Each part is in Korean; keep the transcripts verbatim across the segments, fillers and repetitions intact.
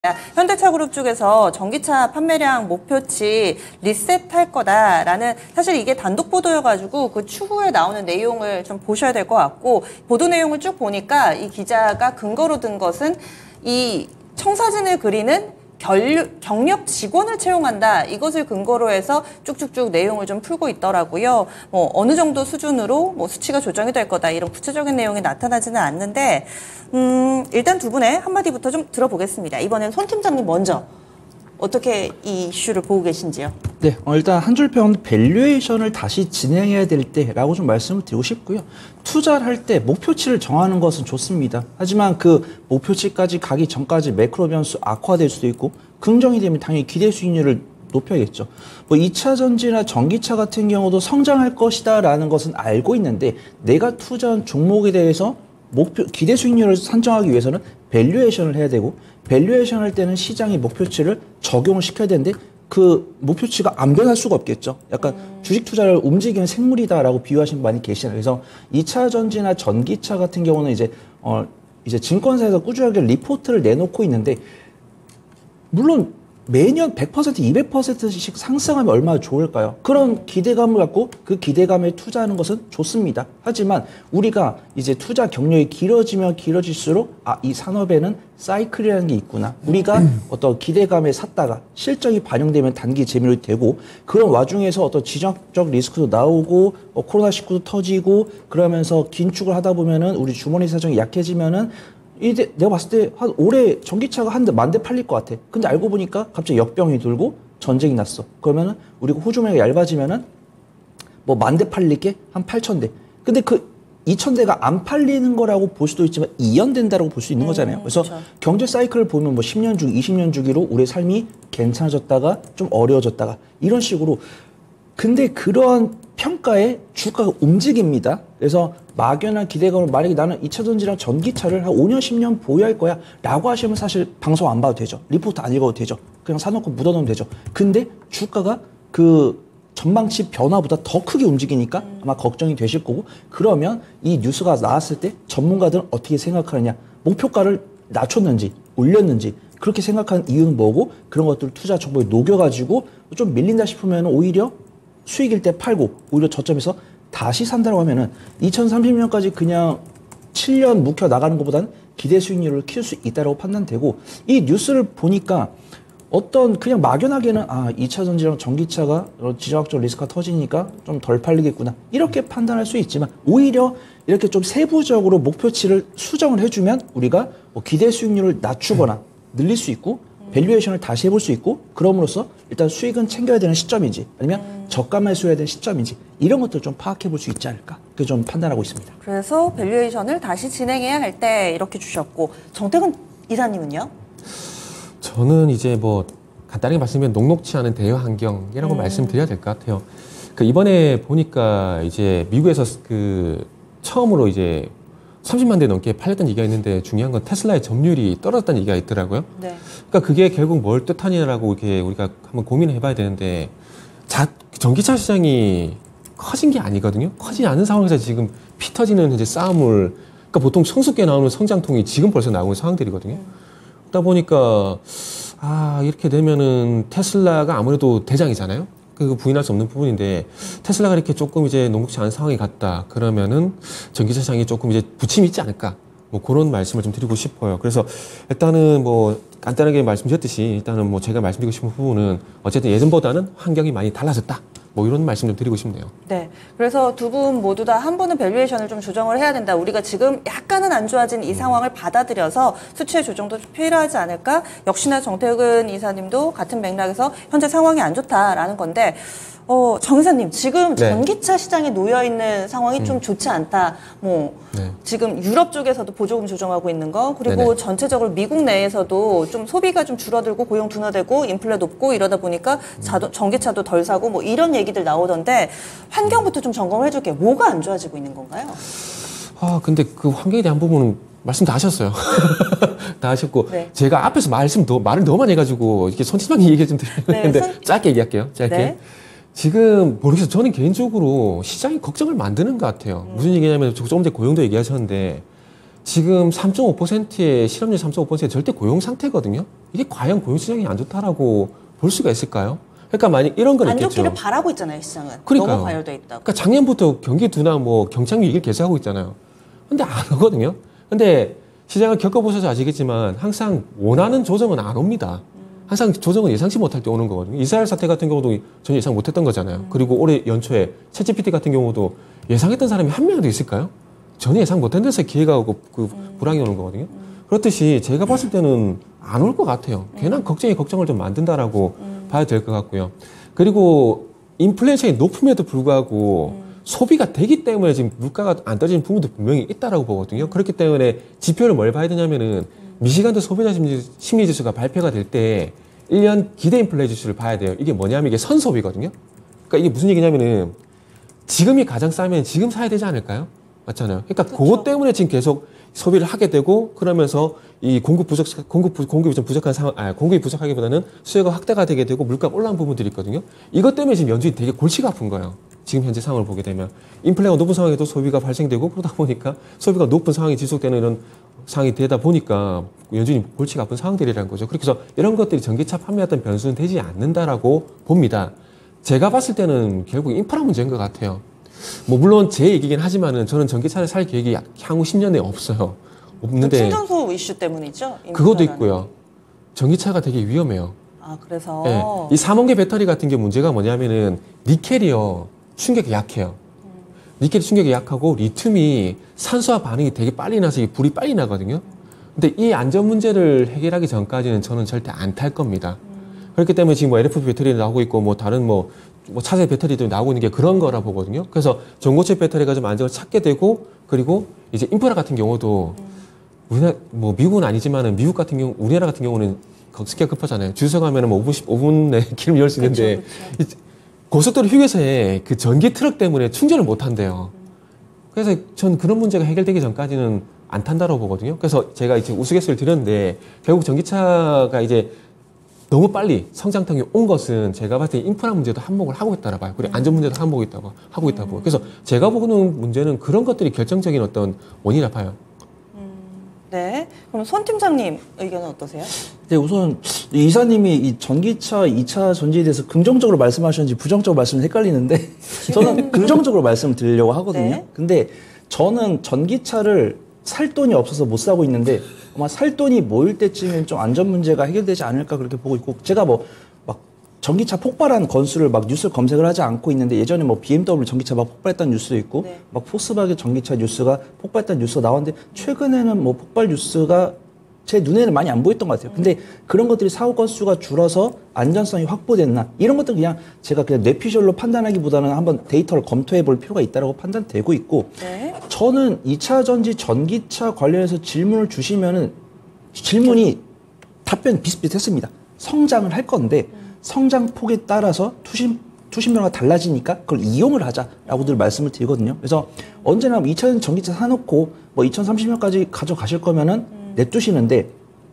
현대차그룹 쪽에서 전기차 판매량 목표치 리셋할 거다라는, 사실 이게 단독 보도여가지고 그 추후에 나오는 내용을 좀 보셔야 될 것 같고, 보도 내용을 쭉 보니까 이 기자가 근거로 든 것은 이 청사진을 그리는 결, 경력 직원을 채용한다, 이것을 근거로 해서 쭉쭉쭉 내용을 좀 풀고 있더라고요. 뭐 어느 정도 수준으로 뭐 수치가 조정이 될 거다, 이런 구체적인 내용이 나타나지는 않는데, 음, 일단 두 분의 한마디부터 좀 들어보겠습니다. 이번엔 손 팀장님 먼저 어떻게 이 이슈를 보고 계신지요? 네, 어, 일단 한 줄 평 밸류에이션을 다시 진행해야 될 때라고 좀 말씀을 드리고 싶고요. 투자를 할 때 목표치를 정하는 것은 좋습니다. 하지만 그 목표치까지 가기 전까지 매크로 변수 악화될 수도 있고, 긍정이 되면 당연히 기대 수익률을 높여야겠죠. 뭐 이 차 전지나 전기차 같은 경우도 성장할 것이다라는 것은 알고 있는데, 내가 투자한 종목에 대해서 목표 기대 수익률을 산정하기 위해서는 밸류에이션을 해야 되고, 밸류에이션 할 때는 시장의 목표치를 적용을 시켜야 되는데, 그 목표치가 안 변할 수가 없겠죠. 약간 음. 주식 투자를 움직이는 생물이다라고 비유하시는 분 많이 계시잖아요. 그래서 이 차 전지나 전기차 같은 경우는 이제 어 이제 증권사에서 꾸준하게 리포트를 내놓고 있는데, 물론 매년 백 퍼센트, 이백 퍼센트씩 상승하면 얼마나 좋을까요? 그런 기대감을 갖고 그 기대감에 투자하는 것은 좋습니다. 하지만 우리가 이제 투자 경력이 길어지면 길어질수록, 아, 이 산업에는 사이클이라는 게 있구나. 우리가 음. 어떤 기대감에 샀다가 실적이 반영되면 단기 재미로 되고, 그런 와중에서 어떤 지정적 리스크도 나오고, 어, 코로나 십구도 터지고, 그러면서 긴축을 하다 보면은 우리 주머니 사정이 약해지면은, 이제 내가 봤을 때 한 올해 전기차가 한 만 대 팔릴 것 같아. 근데 알고 보니까 갑자기 역병이 돌고 전쟁이 났어. 그러면은 우리가 호주머니가 얇아지면은 뭐 만 대 팔릴 게 한 팔천 대. 근데 그 이천 대가 안 팔리는 거라고 볼 수도 있지만 이연된다라고 볼 수 있는 거잖아요. 그래서 그렇죠. 경제 사이클을 보면 뭐 십 년 주, 이십 년 주기로 우리의 삶이 괜찮아졌다가 좀 어려워졌다가 이런 식으로. 근데 그러한 평가에 주가가 움직입니다. 그래서 막연한 기대감을, 만약에 나는 이 차 전지랑 전기차를 한 오 년, 십 년 보유할 거야 라고 하시면 사실 방송 안 봐도 되죠. 리포트 안 읽어도 되죠. 그냥 사놓고 묻어놓으면 되죠. 근데 주가가 그 전망치 변화보다 더 크게 움직이니까 아마 걱정이 되실 거고, 그러면 이 뉴스가 나왔을 때 전문가들은 어떻게 생각하느냐, 목표가를 낮췄는지 올렸는지, 그렇게 생각하는 이유는 뭐고, 그런 것들을 투자 정보에 녹여가지고 좀 밀린다 싶으면 오히려 수익일 때 팔고, 오히려 저점에서 다시 산다고 하면은 이천삼십 년까지 그냥 칠 년 묵혀 나가는 것보다는 기대 수익률을 키울 수 있다고 판단되고, 이 뉴스를 보니까 어떤 그냥 막연하게는 아, 이 차 전지랑 전기차가 지정학적 리스크가 터지니까 좀 덜 팔리겠구나, 이렇게 판단할 수 있지만, 오히려 이렇게 좀 세부적으로 목표치를 수정을 해주면 우리가 뭐 기대 수익률을 낮추거나 늘릴 수 있고, 밸류에이션을 다시 해볼 수 있고, 그럼으로써 일단 수익은 챙겨야 되는 시점인지, 아니면 음. 저가 매수해야 되는 시점인지, 이런 것들을 좀 파악해 볼 수 있지 않을까, 그렇게 좀 판단하고 있습니다. 그래서 밸류에이션을 다시 진행해야 할 때 이렇게 주셨고, 정태근 이사님은요? 저는 이제 뭐 간단하게 말씀드리면 녹록치 않은 대여 환경이라고 음. 말씀드려야 될 것 같아요. 그 이번에 보니까 이제 미국에서 그 처음으로 이제 삼십만 대 넘게 팔렸다는 얘기가 있는데, 중요한 건 테슬라의 점유율이 떨어졌다는 얘기가 있더라고요. 네. 그러니까 그게 결국 뭘 뜻하냐라고 이렇게 우리가 한번 고민을 해봐야 되는데, 자, 전기차 시장이 커진 게 아니거든요. 커지지 않은 상황에서 지금 피 터지는 이제 싸움을, 그러니까 보통 성숙기에 나오는 성장통이 지금 벌써 나오는 상황들이거든요. 음. 그러다 보니까 아, 이렇게 되면은 테슬라가 아무래도 대장이잖아요. 그 부인할 수 없는 부분인데, 테슬라가 이렇게 조금 이제 녹록지 않은 상황이 갔다 그러면은 전기차 시장이 조금 이제 부침이 있지 않을까, 뭐 그런 말씀을 좀 드리고 싶어요. 그래서 일단은 뭐 간단하게 말씀드렸듯이, 일단은 뭐 제가 말씀드리고 싶은 부분은 어쨌든 예전보다는 환경이 많이 달라졌다, 뭐 이런 말씀 좀 드리고 싶네요. 네. 그래서 두 분 모두 다 한 번은 밸류에이션을 좀 조정을 해야 된다. 우리가 지금 약간은 안 좋아진 이 상황을 받아들여서 수치의 조정도 좀 필요하지 않을까? 역시나 정태근 이사님도 같은 맥락에서 현재 상황이 안 좋다라는 건데, 어, 정 이사님, 지금 네. 전기차 시장에 놓여있는 상황이 음. 좀 좋지 않다. 뭐, 네. 지금 유럽 쪽에서도 보조금 조정하고 있는 거, 그리고 네네. 전체적으로 미국 내에서도 좀 소비가 좀 줄어들고 고용 둔화되고 인플레 높고 이러다 보니까 음. 자도, 전기차도 덜 사고 뭐 이런 얘기들 나오던데, 환경부터 좀 점검을 해줄게요. 뭐가 안 좋아지고 있는 건가요? 아, 근데 그 환경에 대한 부분은 말씀 다 하셨어요. 다 하셨고, 네. 제가 앞에서 말씀 더, 말을 너무 많이 해가지고, 이렇게 손팀장님 얘기 좀 드리는데, 네, 손... 짧게 얘기할게요. 짧게. 네. 지금 모르겠어요. 저는 개인적으로 시장이 걱정을 만드는 것 같아요. 음. 무슨 얘기냐면, 조금 전에 고용도 얘기하셨는데, 지금 삼 점 오 퍼센트의 실업률 삼 점 오 퍼센트의 절대 고용 상태거든요. 이게 과연 고용시장이 안 좋다라고 볼 수가 있을까요? 그러니까 만약 이런 건 안 있겠죠. 좋기를 바라고 있잖아요, 시장은. 그러니까요. 너무 과열돼 있다고. 그러니까 작년부터 경기 둔화 뭐 경착륙 이길 계속하고 있잖아요. 근데 안 오거든요. 근데 시장을 겪어보셔서 아시겠지만 항상 원하는 조정은 안 옵니다. 항상 조정은 예상치 못할 때 오는 거거든요. 이스라엘 사태 같은 경우도 전혀 예상 못했던 거잖아요. 음. 그리고 올해 연초에 챗지피티 같은 경우도 예상했던 사람이 한 명도 있을까요? 전혀 예상 못한 데서 기회가 오고 그 음. 불황이 오는 거거든요. 음. 그렇듯이 제가 봤을 때는 안 올 것 같아요. 음. 괜한 걱정이 걱정을 좀 만든다라고 음. 봐야 될 것 같고요. 그리고 인플레이션이 높음에도 불구하고 음. 소비가 되기 때문에 지금 물가가 안 떨어지는 부분도 분명히 있다라고 보거든요. 음. 그렇기 때문에 지표를 뭘 봐야 되냐면은 음. 미시간도 소비자 심리, 심리 지수가 발표가 될 때 일 년 기대 인플레 지수를 봐야 돼요. 이게 뭐냐면 이게 선소비거든요. 그러니까 이게 무슨 얘기냐면은 지금이 가장 싸면 지금 사야 되지 않을까요? 맞잖아요. 그러니까 그쵸. 그것 때문에 지금 계속 소비를 하게 되고 그러면서 이 공급 부족, 공급, 공급이 좀 부족한 상황, 아, 공급이 부족하기보다는 수요가 확대가 되게 되고 물가가 올라온 부분들이 있거든요. 이것 때문에 지금 연준이 되게 골치가 아픈 거예요. 지금 현재 상황을 보게 되면. 인플레가 높은 상황에도 소비가 발생되고 그러다 보니까 소비가 높은 상황이 지속되는 이런 상황이 되다 보니까 연준이 골치가 아픈 상황들이라는 거죠. 그래서 이런 것들이 전기차 판매 어떤 변수는 되지 않는다라고 봅니다. 제가 봤을 때는 결국 인프라 문제인 것 같아요. 뭐 물론 제 얘기긴 하지만은 저는 전기차를 살 계획이 향후 십 년 내에 없어요. 없는데 충전소 이슈 때문이죠? 그것도 있고요. 전기차가 되게 위험해요. 아 그래서 네. 이 삼원계 배터리 같은 게 문제가 뭐냐면은 니켈이요 충격이 약해요. 음. 니켈이 충격이 약하고 리튬이 산소와 반응이 되게 빨리 나서 이 불이 빨리 나거든요. 근데 이 안전 문제를 해결하기 전까지는 저는 절대 안 탈 겁니다. 음. 그렇기 때문에 지금 뭐 엘에프피 배터리 나오고 있고 뭐 다른 뭐 뭐 차세 배터리도 나오고 있는 게 그런 거라 보거든요. 그래서 전고체 배터리가 좀 안정을 찾게 되고 그리고 이제 인프라 같은 경우도 음. 우리나라 뭐 미국은 아니지만은 미국 같은 경우 우리나라 같은 경우는 스키가 급하잖아요. 주소 가면은 뭐 오 분, 오 분 내에 길을 열 수 있는데 그쵸, 그쵸. 고속도로 휴게소에 그 전기 트럭 때문에 충전을 못 한대요. 음. 그래서 전 그런 문제가 해결되기 전까지는 안 탄다고 보거든요. 그래서 제가 이제 우스갯소리를 드렸는데 결국 전기차가 이제 너무 빨리 성장통이 온 것은 제가 봤을 때 인프라 문제도 한몫을 하고 있다라 봐요. 그리고 안전 문제도 한몫이 있다고 하고 있다고. 그래서 제가 보는 문제는 그런 것들이 결정적인 어떤 원인이라 봐요. 음, 네. 그럼 손 팀장님 의견은 어떠세요? 네, 우선 이사님이 이 전기차 이 차 전지에 대해서 긍정적으로 말씀하셨는지 부정적으로 말씀을 헷갈리는데 저는 긍정적으로 말씀을 드리려고 하거든요. 네. 근데 저는 전기차를 살 돈이 없어서 못 사고 있는데 아마 살 돈이 모일 때쯤엔 좀 안전 문제가 해결되지 않을까 그렇게 보고 있고 제가 뭐 막 전기차 폭발한 건수를 막 뉴스 검색을 하지 않고 있는데 예전에 뭐 비엠더블유 전기차 막 폭발했다는 뉴스도 있고 네. 막 포스바겐 전기차 뉴스가 폭발했다는 뉴스가 나왔는데 최근에는 뭐 폭발 뉴스가 제 눈에는 많이 안 보였던 것 같아요. 근데 그런 것들이 사고 건수가 줄어서 안전성이 확보됐나 이런 것들 그냥 제가 그냥 뇌피셜로 판단하기보다는 한번 데이터를 검토해 볼 필요가 있다고 판단되고 있고 네. 저는 이 차 전지 전기차 관련해서 질문을 주시면은 질문이 답변 비슷비슷했습니다. 성장을 할 건데 성장폭에 따라서 투심 투심료가 달라지니까 그걸 이용을 하자라고 늘 말씀을 드리거든요. 그래서 언제나 이 차 전기차 사놓고 뭐 이천삼십 년까지 가져가실 거면은 냅두시는데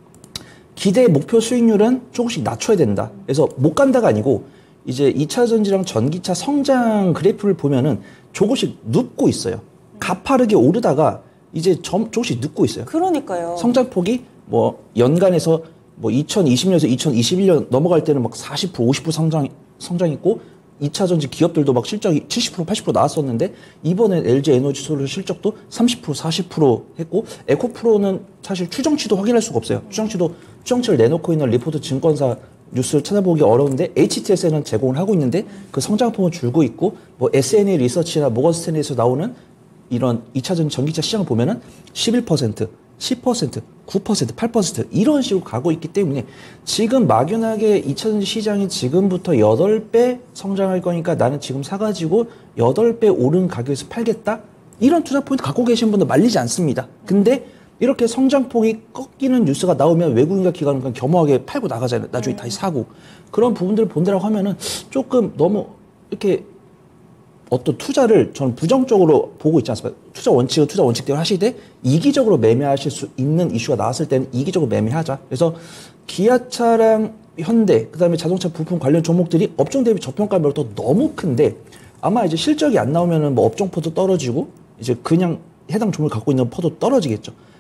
기대 목표 수익률은 조금씩 낮춰야 된다. 그래서 못 간다가 아니고 이제 이 차 전지랑 전기차 성장 그래프를 보면은 조금씩 눕고 있어요. 가파르게 오르다가 이제 점 조금씩 눕고 있어요. 그러니까요. 성장폭이 뭐 연간에서 뭐 이천이십 년에서 이천이십일 년 넘어갈 때는 막 사십 퍼센트, 오십 퍼센트 성장 성장했고 이 차 전지 기업들도 막 실적이 칠십 퍼센트, 팔십 퍼센트 나왔었는데 이번에 엘지 에너지 솔루션 실적도 삼십 퍼센트, 사십 퍼센트 했고 에코프로는 사실 추정치도 확인할 수가 없어요. 추정치도 추정치를 내놓고 있는 리포트 증권사 뉴스를 찾아보기 어려운데 에이치티에스는 제공을 하고 있는데 그 성장폭은 줄고 있고 뭐 에스엔에이 리서치나 모건 스탠리에서 나오는 이런 이 차 전지 전기차 시장을 보면은 십일 퍼센트, 십 퍼센트, 구 퍼센트, 팔 퍼센트 이런 식으로 가고 있기 때문에 지금 막연하게 이 차 전지 시장이 지금부터 여덟 배 성장할 거니까 나는 지금 사가지고 여덟 배 오른 가격에서 팔겠다? 이런 투자 포인트 갖고 계신 분들 말리지 않습니다. 근데 이렇게 성장폭이 꺾이는 뉴스가 나오면 외국인과 기관은 그냥 겸허하게 팔고 나가잖아요. 나중에 다시 사고. 그런 부분들을 본다라고 하면은 조금 너무 이렇게 어떤 투자를 저는 부정적으로 보고 있지 않습니까? 투자 원칙은 투자 원칙대로 하시되 이기적으로 매매하실 수 있는 이슈가 나왔을 때는 이기적으로 매매하자. 그래서 기아차랑 현대, 그다음에 자동차 부품 관련 종목들이 업종 대비 저평가 매력도 너무 큰데 아마 이제 실적이 안 나오면은 뭐 업종 포도 떨어지고 이제 그냥 해당 종목을 갖고 있는 포도 떨어지겠죠.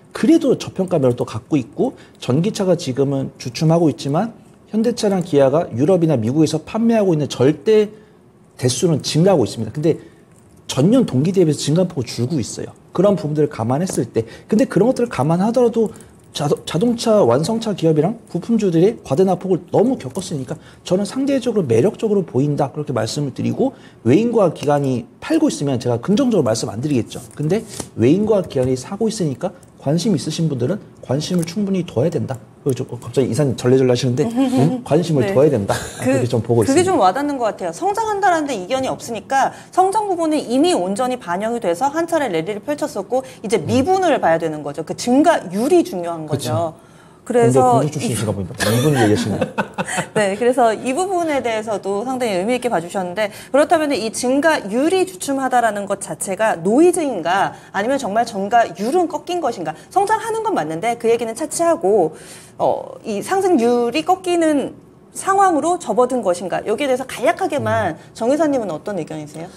그래도 저평가 매력도 갖고 있고 전기차가 지금은 주춤하고 있지만 현대차랑 기아가 유럽이나 미국에서 판매하고 있는 절대 대수는 증가하고 있습니다. 근데 전년 동기 대비해서 증가폭이 줄고 있어요. 그런 부분들을 감안했을 때. 근데 그런 것들을 감안하더라도 자도, 자동차 완성차 기업이랑 부품주들의 과대납폭을 너무 겪었으니까 저는 상대적으로 매력적으로 보인다. 그렇게 말씀을 드리고 외인과 기관이 팔고 있으면 제가 긍정적으로 말씀 안 드리겠죠. 근데 외인과 기관이 사고 있으니까 관심 있으신 분들은 관심을 충분히 둬야 된다. 저 갑자기 이사님 절레절레 하시는데 응? 관심을 네. 둬야 된다. 그렇게 그, 좀 보고 그게 있습니다. 좀 와닿는 것 같아요. 성장한다라는데 이견이 없으니까 성장 부분은 이미 온전히 반영이 돼서 한 차례 랠리를 펼쳤었고 이제 미분을 봐야 되는 거죠. 그 증가율이 중요한 거죠. 그래서 공주 출신이시가 보니까 이분을 얘기하시네요. 네, 그래서 이 부분에 대해서도 상당히 의미 있게 봐주셨는데 그렇다면 이 증가율이 주춤하다라는 것 자체가 노이즈인가 아니면 정말 증가율은 꺾인 것인가? 성장하는 건 맞는데 그 얘기는 차치하고 어, 이 상승률이 꺾이는 상황으로 접어든 것인가? 여기에 대해서 간략하게만 음. 정 의사님은 어떤 의견이세요?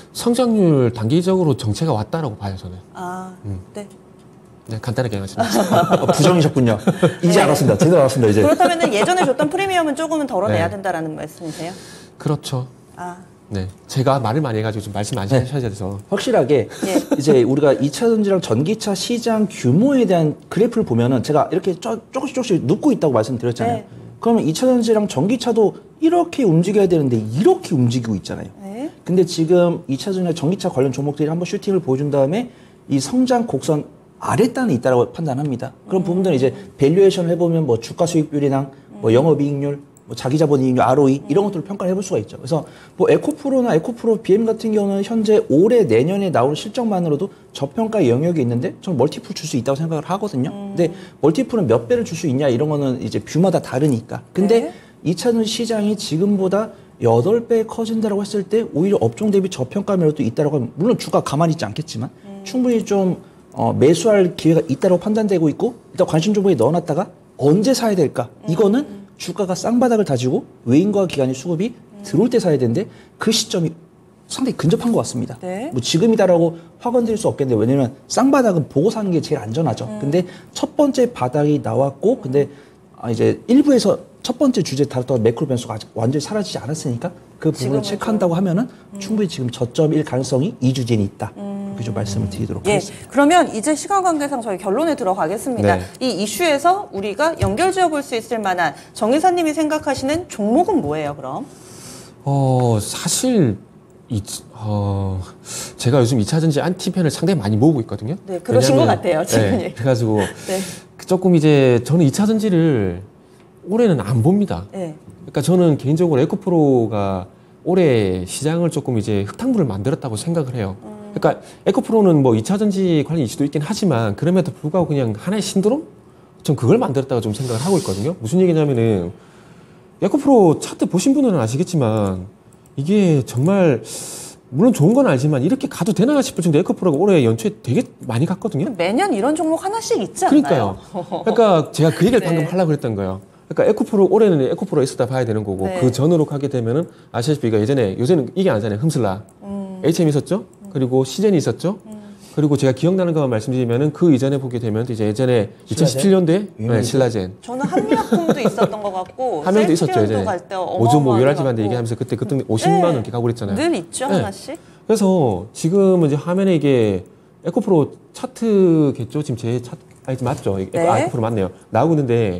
성장률 단기적으로 정체가 왔다라고 봐요, 저는. 아, 음. 네. 네, 간단하게 말씀드렸습니다. 어, 부정이셨군요. 이제 네. 알았습니다. 제대로 알았습니다. 이제. 그렇다면 예전에 줬던 프리미엄은 조금은 덜어내야 네. 된다라는 말씀이세요? 그렇죠. 아, 네. 제가 말을 많이 해가지고 좀 말씀 안 네. 하셔야 돼서. 확실하게 예. 이제 우리가 이차 전지랑 전기차 시장 규모에 대한 그래프를 보면은 제가 이렇게 쪼, 조금씩 조금씩 눕고 있다고 말씀드렸잖아요. 네. 그러면 이차 전지랑 전기차도 이렇게 움직여야 되는데 이렇게 움직이고 있잖아요. 네. 근데 지금 이차 전지랑 전기차 관련 종목들이 한번 슈팅을 보여준 다음에 이 성장 곡선 아랫단에 있다고 판단합니다. 그런 음. 부분들은 이제 밸류에이션을 해보면 뭐 주가 수익률이랑 뭐 영업이익률, 뭐 자기자본이익률, 알오이 이런 것들을 평가를 해볼 수가 있죠. 그래서 뭐 에코프로나 에코프로 비엠 같은 경우는 현재 올해 내년에 나올 실적만으로도 저평가 영역이 있는데 저는 멀티플 줄 수 있다고 생각을 하거든요. 근데 멀티플은 몇 배를 줄 수 있냐 이런 거는 이제 뷰마다 다르니까. 근데 네. 이차 전지 시장이 지금보다 여덟 배 커진다라고 했을 때 오히려 업종 대비 저평가 매력도 있다라고 하면 물론 주가 가만히 있지 않겠지만 충분히 좀 어, 매수할 기회가 있다고 판단되고 있고 일단 관심 종목에 넣어놨다가 언제 사야 될까? 이거는 주가가 쌍바닥을 다지고 외인과 기관의 수급이 들어올 때 사야 되는데 그 시점이 상당히 근접한 것 같습니다. 네. 뭐 지금이다라고 확언 드릴 수 없겠는데 왜냐면 쌍바닥은 보고 사는 게 제일 안전하죠. 음. 근데 첫 번째 바닥이 나왔고 근데 아, 이제 일부에서 첫 번째 주제 다뤘던 매크로 변수가 아직 완전히 사라지지 않았으니까 그 부분을 지금은 체크한다고 하면은 충분히 지금 저점일 가능성이 이 주제는 있다. 음. 그렇게 좀 말씀을 드리도록 예, 하겠습니다. 그러면 이제 시간 관계상 저희 결론에 들어가겠습니다. 네. 이 이슈에서 우리가 연결 지어 볼 수 있을 만한 정 의사님이 생각하시는 종목은 뭐예요, 그럼? 어, 사실, 이, 어, 제가 요즘 이차 전지 안티팬을 상당히 많이 모으고 있거든요. 네, 그러신 왜냐하면- 것 같아요, 지금. 네, 그래가지고, 네. 조금 이제, 저는 이차 전지를 올해는 안 봅니다. 네. 그러니까 저는 개인적으로 에코프로가 올해 시장을 조금 이제 흙탕물을 만들었다고 생각을 해요. 그러니까 에코프로는 뭐 이차 전지 관련 이슈도 있긴 하지만 그럼에도 불구하고 그냥 하나의 신드롬? 전 그걸 만들었다고 좀 생각을 하고 있거든요. 무슨 얘기냐면은 에코프로 차트 보신 분들은 아시겠지만 이게 정말 물론 좋은 건 알지만 이렇게 가도 되나 싶을 정도 에코프로가 올해 연초에 되게 많이 갔거든요. 매년 이런 종목 하나씩 있지 않나요? 그러니까요. 그러니까 제가 그 얘기를 네. 방금 하려고 그랬던 거예요. 그러니까 에코프로 올해는 에코프로 있었다 봐야 되는 거고 네. 그 전으로 가게 되면은 아시다시피 이거 예전에 요새는 이게 아니잖아요. 흠슬라. 음. 에이치엠 있었죠. 그리고 시젠이 있었죠. 그리고 제가 기억나는 것만 말씀드리면은 그 이전에 보게 되면 이제 예전에 이천십칠 년도에 네, 신라젠. 저는 한미약품도 있었던 것 같고 화면도 있었죠 셀트리온도 예전에. 갈때 오조 뭐 어마어마하게 요라지반데 갔고. 얘기하면서 그때 그때 오십만 원 네. 이렇게 가고 그랬잖아요. 늘 있죠, 네. 하나씩. 그래서 지금은 이제 화면에 이게 에코프로 차트겠죠. 지금 제 차트 아니 맞죠. 에코, 네. 아, 에코프로 맞네요. 나오고 있는데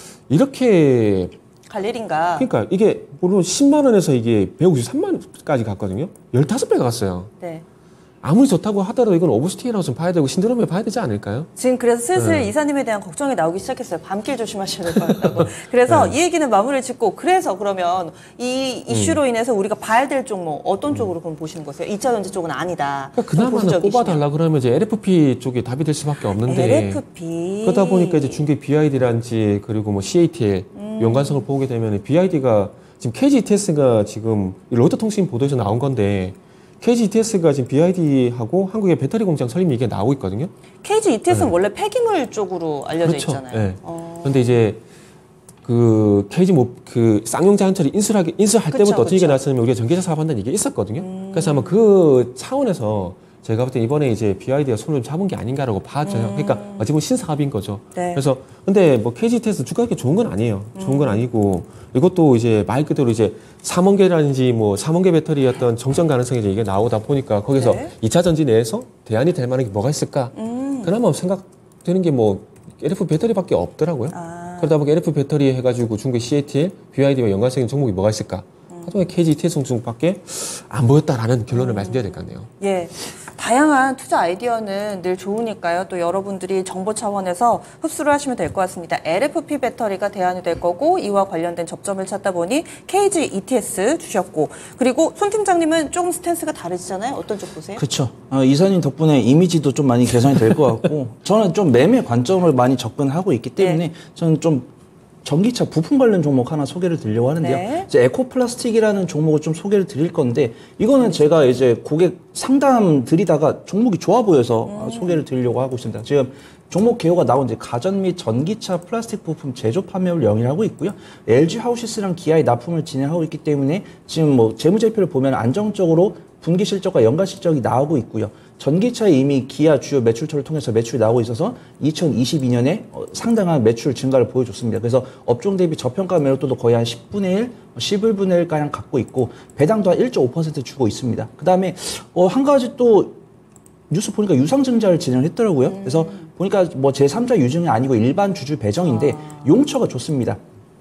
이렇게 갈 일인가. 그러니까 이게 물론 십만 원에서 이게 백오십삼만 원까지 갔거든요. 십오 배가 갔어요. 네. 아무리 좋다고 하더라도 이건 오버슈팅이라고 좀 봐야 되고 신드롬에 봐야 되지 않을까요? 지금 그래서 슬슬 네. 이사님에 대한 걱정이 나오기 시작했어요. 밤길 조심하셔야 될 것 같다고. 그래서 이 얘기는 마무리를 짓고 그래서 그러면 이 이슈로 인해서 우리가 봐야 될 종목 어떤 쪽으로 그럼 보시는 거세요? 이차 전지 쪽은 아니다. 그러니까 그나마는 보수적이시네요. 꼽아달라 그러면 이제 엘에프피 쪽이 답이 될 수밖에 없는데 엘에프피. 그러다 보니까 이제 중개 비아이디란지 그리고 뭐 씨에이티엘 음. 연관성을 보게 되면 비아이디가 지금 케이지이티에스가 지금 로이터통신 보도에서 나온 건데 케이지이티에스가 지금 비아이디하고 한국의 배터리 공장 설립 얘기가 나오고 있거든요. 케이지 이티에스는 네. 원래 폐기물 쪽으로 알려져 그렇죠. 있잖아요. 네. 어. 그런데 이제 그 케이지 뭐그 쌍용 자연처리 인수하기 인수할 그쵸, 때부터 어떻게 그쵸. 나왔냐면 우리가 전기차 사업한다는 얘기가 있었거든요. 그래서 아마 그 차원에서 제가 볼 때 이번에 이제 비와이디가 손을 잡은 게 아닌가라고 봐져요. 음. 그러니까 어찌 보면 신사합인 거죠. 네. 그래서 근데 뭐 케이지이티에스 주가가 그렇게 좋은 건 아니에요. 좋은 건 아니고 이것도 이제 말 그대로 이제 삼원계라든지 뭐 삼원계 배터리였던 정점 가능성이 이제 이게 나오다 보니까 거기서 네. 이 차 전지 내에서 대안이 될 만한 게 뭐가 있을까? 음. 그나마 생각되는 게 뭐 엘에프 배터리밖에 없더라고요. 아. 그러다 보니까 엘에프 배터리 해가지고 중국 씨에이티엘, 비와이디와 연관성인 종목이 뭐가 있을까? 하여튼 케이지이티에스 종목밖에 안 보였다라는 결론을 말씀드려야 될 것 같네요. 예. 다양한 투자 아이디어는 늘 좋으니까요. 또 여러분들이 정보 차원에서 흡수를 하시면 될 것 같습니다. 엘에프피 배터리가 대안이 될 거고 이와 관련된 접점을 찾다 보니 케이지이티에스 주셨고 그리고 손 팀장님은 조금 스탠스가 다르시잖아요. 어떤 쪽 보세요? 그렇죠. 어, 이사님 덕분에 이미지도 좀 많이 개선이 될 것 같고 저는 좀 매매 관점을 많이 접근하고 있기 때문에 네. 저는 좀 전기차 부품 관련 종목 하나 소개를 드리려고 하는데요. 네. 이제 에코플라스틱이라는 종목을 좀 소개를 드릴 건데 이거는 제가 이제 고객 상담 드리다가 종목이 좋아 보여서 음. 소개를 드리려고 하고 있습니다. 지금 종목 개요가 나온 이제 가전 및 전기차 플라스틱 부품 제조 판매를 영위하고 있고요. 엘지 하우시스랑 기아의 납품을 진행하고 있기 때문에 지금 뭐 재무제표를 보면 안정적으로 분기 실적과 연간 실적이 나오고 있고요. 전기차에 이미 기아 주요 매출처를 통해서 매출이 나오고 있어서 이천이십이 년에 상당한 매출 증가를 보여줬습니다. 그래서 업종 대비 저평가 매력도도 거의 한 십분의 일, 십일분의 일가량 갖고 있고 배당도 한 일 점 오 퍼센트 주고 있습니다. 그 다음에 어, 한 가지 또 뉴스 보니까 유상증자를 진행을 했더라고요. 음. 그래서 보니까 뭐 제삼자 유증이 아니고 일반 주주 배정인데 아. 용처가 좋습니다.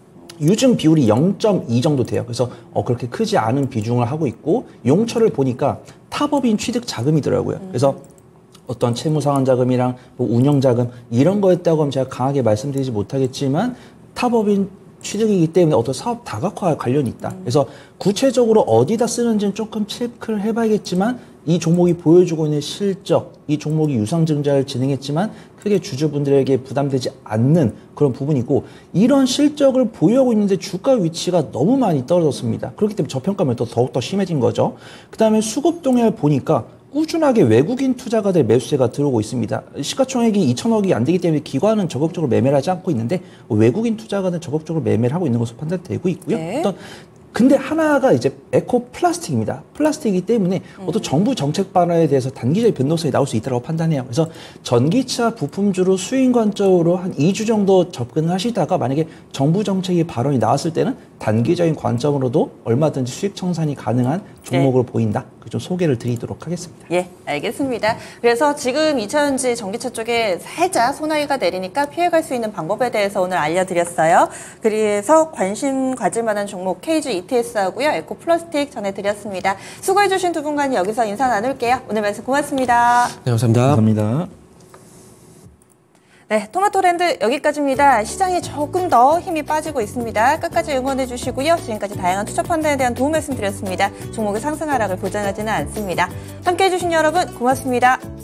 유증 비율이 영 점 이 정도 돼요. 그래서 어, 그렇게 크지 않은 비중을 하고 있고 용처를 보니까 타법인 취득 자금이더라고요. 음. 그래서 어떤 채무상환 자금이랑 뭐 운영 자금 이런 거였다고 하면 제가 강하게 말씀드리지 못하겠지만 타법인 취득이기 때문에 어떤 사업 다각화와 관련이 있다. 음. 그래서 구체적으로 어디다 쓰는지는 조금 체크를 해봐야겠지만 이 종목이 보여주고 있는 실적, 이 종목이 유상증자를 진행했지만 크게 주주분들에게 부담되지 않는 그런 부분이고 이런 실적을 보유하고 있는데 주가 위치가 너무 많이 떨어졌습니다. 그렇기 때문에 저평가면 또 더욱더 심해진 거죠. 그 다음에 수급 동향을 보니까 꾸준하게 외국인 투자가들 매수세가 들어오고 있습니다. 시가총액이 이천억이 안 되기 때문에 기관은 적극적으로 매매를 하지 않고 있는데 외국인 투자가는 적극적으로 매매를 하고 있는 것으로 판단되고 있고요. 네. 어떤 근데 하나가 이제 에코 플라스틱입니다. 플라스틱이기 때문에 음. 어떤 정부 정책 반환에 대해서 단기적인 변동성이 나올 수 있다고 판단해요. 그래서 전기차 부품주로 수익 관점으로 한 이 주 정도 접근을 하시다가 만약에 정부 정책이 발언이 나왔을 때는 단기적인 관점으로도 얼마든지 수익 청산이 가능한 종목으로 네. 보인다. 그 좀 소개를 드리도록 하겠습니다. 예, 알겠습니다. 그래서 지금 이차전지 전기차 쪽에 살짝 소나기가 내리니까 피해갈 수 있는 방법에 대해서 오늘 알려드렸어요. 그래서 관심 가질 만한 종목 케이지이티에스하고요. 에코플라스틱 전해드렸습니다. 수고해주신 두 분과 여기서 인사 나눌게요. 오늘 말씀 고맙습니다. 네, 감사합니다. 감사합니다. 네, 토마토랜드 여기까지입니다. 시장이 조금 더 힘이 빠지고 있습니다. 끝까지 응원해 주시고요. 지금까지 다양한 투자 판단에 대한 도움 말씀드렸습니다. 종목의 상승 하락을 보장하지는 않습니다. 함께해 주신 여러분 고맙습니다.